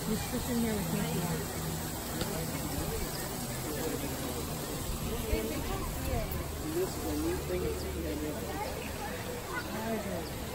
He's sitting here with Mickey on. This is a new thing. Okay.